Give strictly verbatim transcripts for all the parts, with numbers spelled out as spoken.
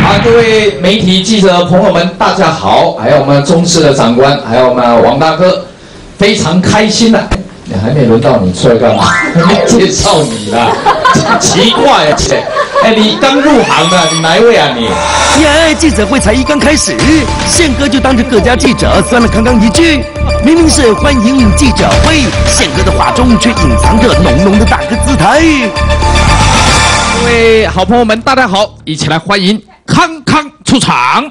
啊，各位媒体记者朋友们，大家好！还有我们中视的长官，还有我们王大哥，非常开心的。你还没轮到你出来干嘛？还没介绍你啦，奇怪呀！哎，你刚入行的，你哪一位啊你？ 呀，记者会才一刚开始，宪哥就当着各家记者酸了康康一句。明明是欢迎记者会，宪哥的话中却隐藏着浓浓的大哥姿态。 各位好朋友们，大家好，一起来欢迎康康出场。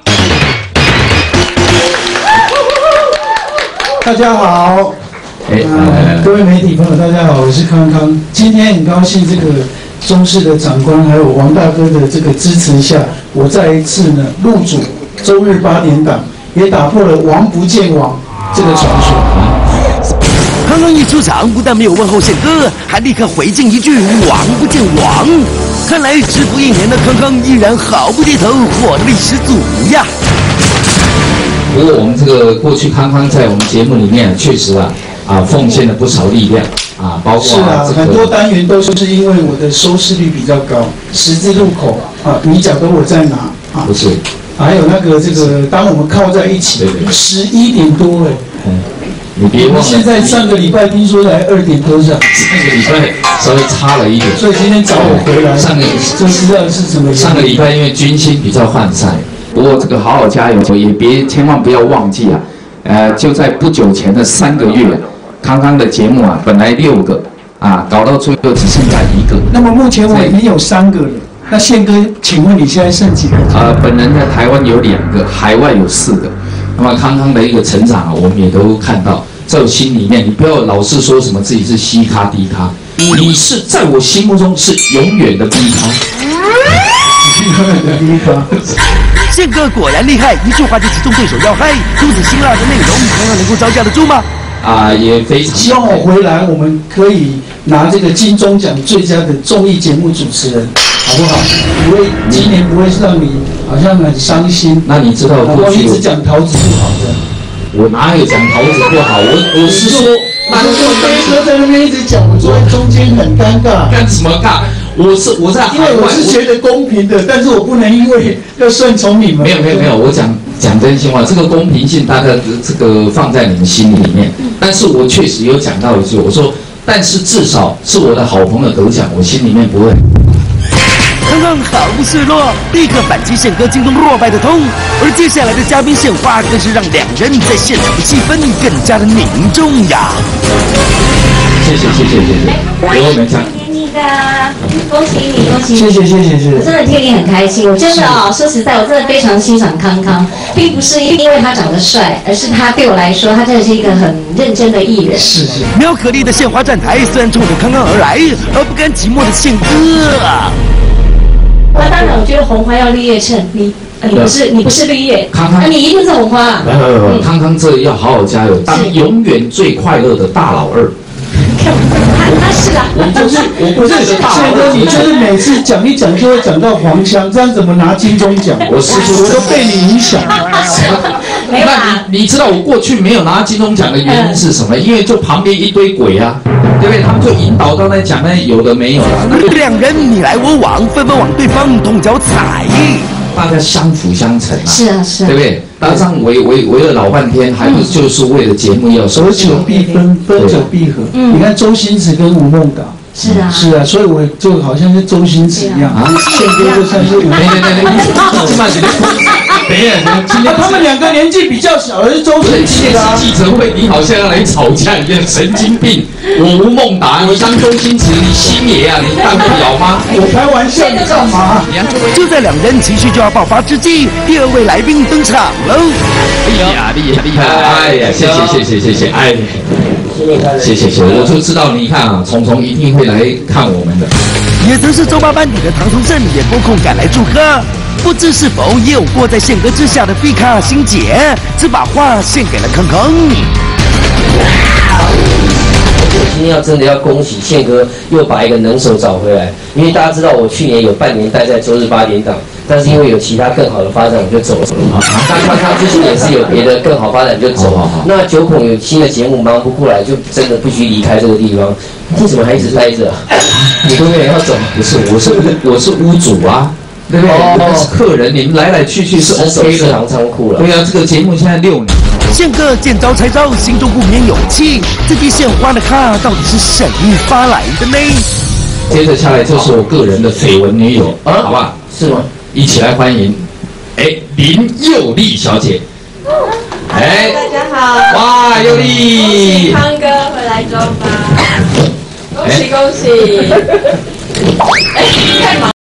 大家好，哎、呃，各位媒体朋友，大家好，我是康康。今天很高兴，这个中视的长官还有王大哥的这个支持下，我再一次呢入主周日八点档，也打破了王不见王这个传说。 康康一出场，不但没有问候宪哥，还立刻回敬一句“王不见王”。看来蛰伏一年的康康依然毫不低头，活力十足呀。 不过我们这个过去康康在我们节目里面确实啊啊奉献了不少力量啊，包括是啊，很多单元都是因为我的收视率比较高，十字路口啊，你讲的我在哪啊？ 不是， 还有那个这个，当我们靠在一起，十一点多哎。 嗯，你别忘了， 现在上个礼拜听说才二点多上， 上个礼拜稍微差了一点， 所以今天找我回来， 上个就知道是什么。 上个礼拜因为军心比较涣散，不过这个好好加油，也别千万不要忘记啊，呃，就在不久前的三个月，康康的节目啊，本来六个啊，搞到最后只剩下一个。 那么目前我已经有三个了，那宪哥，请问你现在剩几个？ 呃，本人在台湾有两个，海外有四个。那么康康的一个成长啊，我们也都看到，在我心里面，你不要老是说什么自己是西咖低咖，你是在我心目中是永远的低咖。 永远的低咖。 宪哥果然厉害，一句话就击中对手要害。如此辛辣的内容，康康能够招架得住吗？ 啊，也非常希望我回来，我们可以拿这个金钟奖最佳的综艺节目主持人，好不好？不会，今年不会让你好像很伤心。 那你知道过去一直讲桃子不好的， 我哪有讲桃子不好？我我是说， 那就飞哥在那边一直讲，我坐在中间很尴尬。 干什么尬？我是我在因为我是觉得公平的，但是我不能因为要顺从你们。 没有没有没有，我讲讲真心话，这个公平性大家这个放在你们心里面。但是我确实有讲到一句，我说，但是至少是我的好朋友得奖，我心里面不会。 康康毫不示弱，立刻反击宪哥惊中落败的痛。而接下来的嘉宾献花，更是让两人在现场的气氛更加的凝重呀。 谢谢谢谢谢谢，给我们讲。 恭喜你，恭喜你！ 谢谢谢谢谢谢！ 我真的替你很开心。我真的哦，说实在，我真的非常欣赏康康，并不是因为他长得帅，而是他对我来说，他真的是一个很认真的艺人。 是是。 苗可丽的献花站台虽然冲着康康而来，而不甘寂寞的宪哥。 那当然，我觉得红花要绿叶衬，你你不是你不是绿叶， 康康， 你一定是红花。 嗯，康康这要好好加油，当永远最快乐的大老二。 他他是啊， 我就是我不是宪哥，你就是每次讲一讲就会讲到黄腔，这样怎么拿金钟奖？ 我是我都被你影响。 没有啊，你你知道我过去没有拿金钟奖的原因是什么？因为就旁边一堆鬼啊，对不对？他们就引导到那讲那有的没有的。 两人你来我往，纷纷往对方痛脚踩。 大家相辅相成啊， 是啊是啊， 对不对？大家这样围围围了老半天，还不就是为了节目要合久必分，分久必合。嗯，你看周星驰跟吴孟达。 是啊， 是啊，所以我就好像是周星驰一样啊，宪哥就算是吴孟达。 对对对，你慢点，等一下，今天他们两个年纪比较小，而是周星驰啊。 记者会，你好像要来吵架一样，神经病！我吴孟达，你当周星驰，你星爷啊，你当不了吗？ 我开玩笑，你干嘛？ 就在两人情绪就要爆发之际，第二位来宾登场喽！ 哎呀，厉害厉害！哎呀，谢谢谢谢谢谢，哎。谢谢谢谢，我就知道你看啊，虫虫一定会来看我们的。 也曾是周八班底的唐崇盛也拨空赶来祝贺，不知是否也有过在宪哥之下的毕卡欣姐，只把话献给了康康。 今天要真的要恭喜宪哥又把一个能手找回来，因为大家知道我去年有半年待在周日八点档，但是因为有其他更好的发展，我就走了。那康康之前也是有别的更好发展就走。那九孔有新的节目忙不过来，就真的必须离开这个地方。你怎么还一直待着？你会不会要走？ 不是，我是我是屋主啊。 对不对？ 哦你们是客人，你们来来去去是 OK 的。 四行仓库了。 对啊，这个节目现在六年了。 宪哥见招拆招，心中不免有气，自己献花的卡到底是谁发来的呢？ 接着下来就是我个人的绯闻女友， 啊好不好？ 是吗？ 一起来欢迎，哎，林佑丽小姐。哎， 大家好， 哇，佑丽， 康哥回来中吧，恭喜恭喜！哎，太忙。